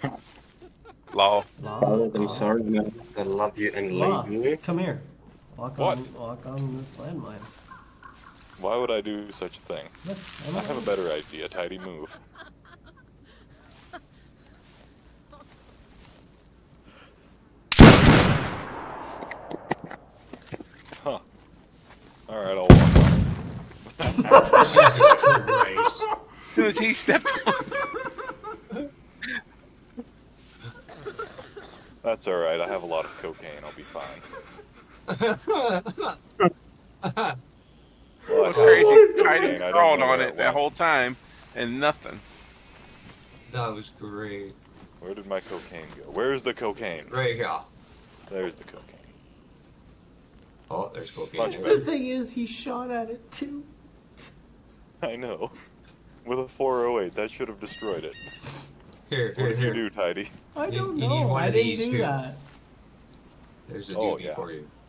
Law. Oh, I'm Law. sorry, man. I love you and Law, leave me. come here. Walk What? on this landmine. Why would I do such a thing? Look, I have a better idea. Tidy move. Huh. Alright, I'll walk on. Jesus Christ. Who is he stepped on? That's alright, I have a lot of cocaine, I'll be fine. It was crazy. Tidy crawled on it that whole time, and nothing. That was great. Where did my cocaine go? Where's the cocaine? Right here. There's the cocaine. Oh, there's cocaine. Much there. better. The thing is, he shot at it too. I know. With a 408, that should have destroyed it. Here, What did here. you do, Tidy? I don't You need know. one I of didn't these, do too. that. There's a Oh, doobie yeah. for you.